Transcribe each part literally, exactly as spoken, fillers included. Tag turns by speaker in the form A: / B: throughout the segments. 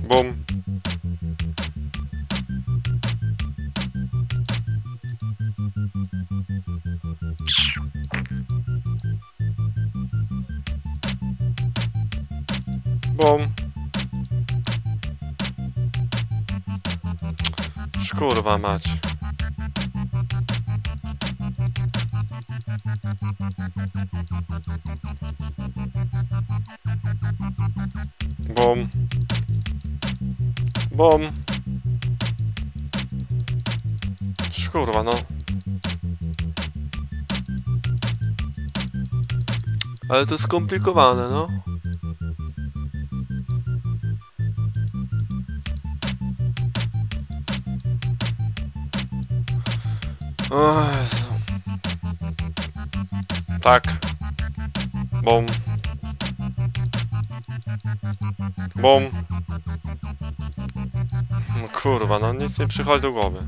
A: Bum. Bum. Szkurwa mać. Bum. Bum. Szkurwa, no. Ale to skomplikowane, no. O Jezu. Tak. Bum. Bum. No kurwa, no nic nie przychodzi do głowy.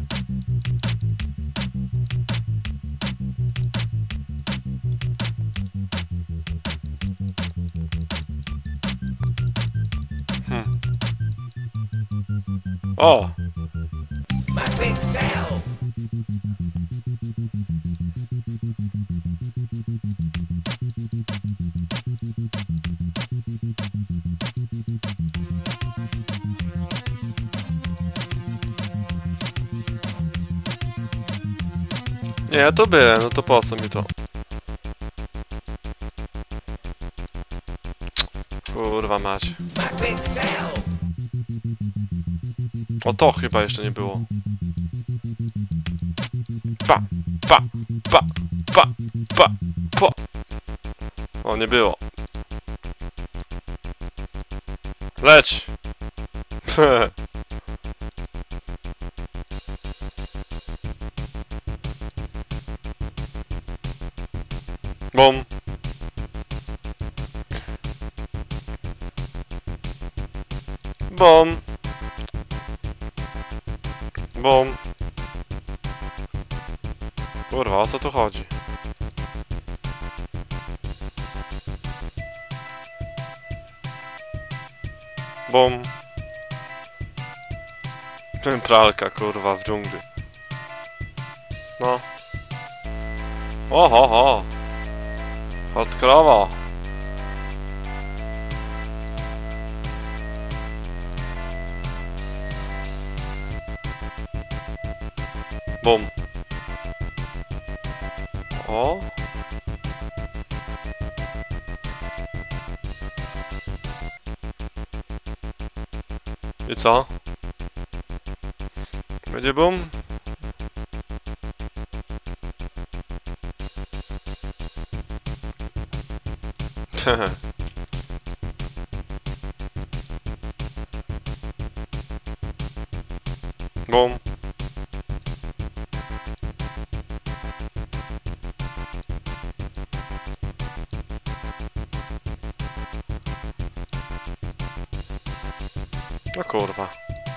A: Hmm. O! Nie, ja to byłem, no to po co mi to? Kurwa mać. O, to chyba jeszcze nie było. Pa, pa, pa, pa, pa, pa. O, nie było. Leć! Bum. Bum. Bum. Kurwa, o co tu chodzi? Bum. Pralka, kurwa, w dżungli. No. Oho, ho. Hardkorowo. Bum. O. I co? Będzie bum? Bum. No kurwa.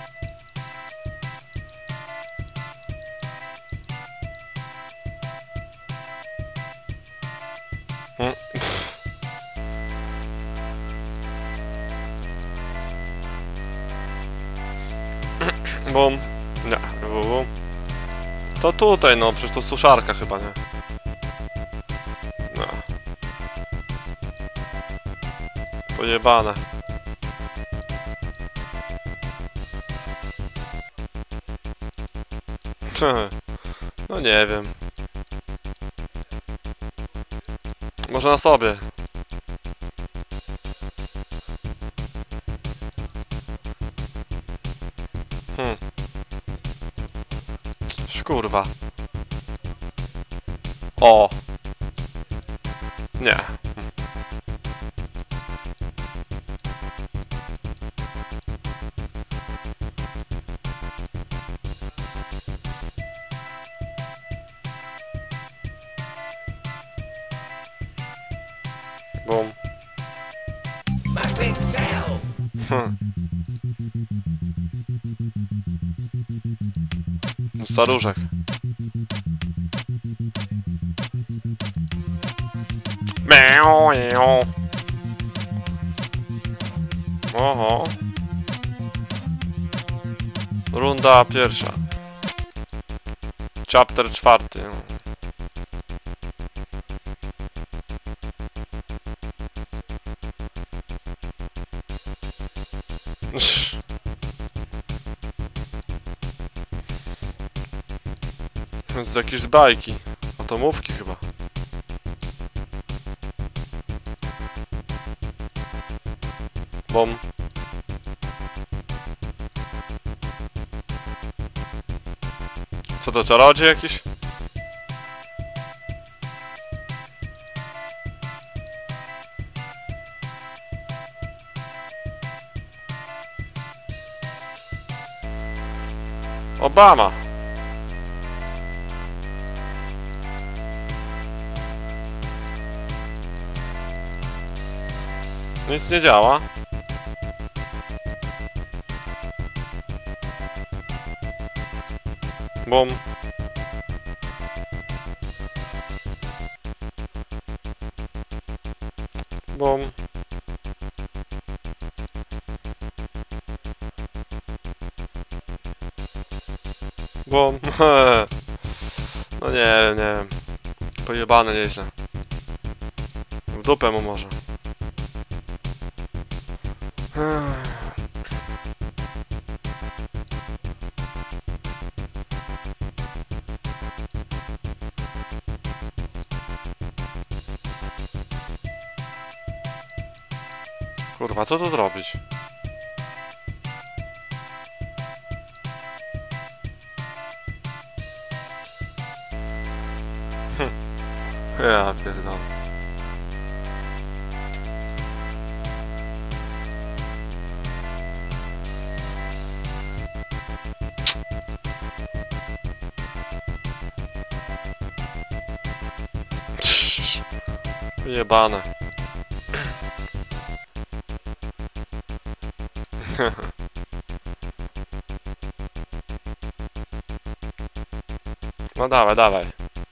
A: Hmm. Bum. Nie, bum. To tutaj, no, przecież to suszarka chyba, nie? No. Pojebane. No nie wiem. Może na sobie. Hmm. Szkurwa. O. Nie. Hmm. Bum. Hmm. Staruszek. Miau, miau. Oho. Runda pierwsza. Chapter czwarty. To jest jakieś z bajki. Atomówki chyba. Bom. Co to, czarodziej jakiś? Obama. Nic nie działa. Bom. Bom. Bom. No nie wiem, nie wiem. Pojebane nieźle. W dupę mu może. Kurwa, co tu zrobić? Hm. Ja pierdolę. Jebane. No dawaj, dawaj.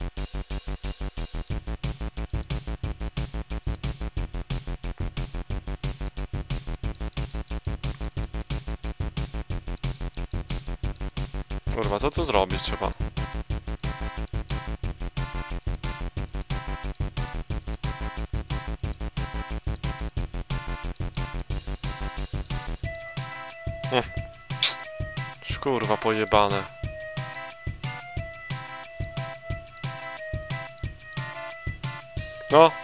A: Kurwa, co tu zrobić trzeba? Hm. Kurwa, pojebane. No.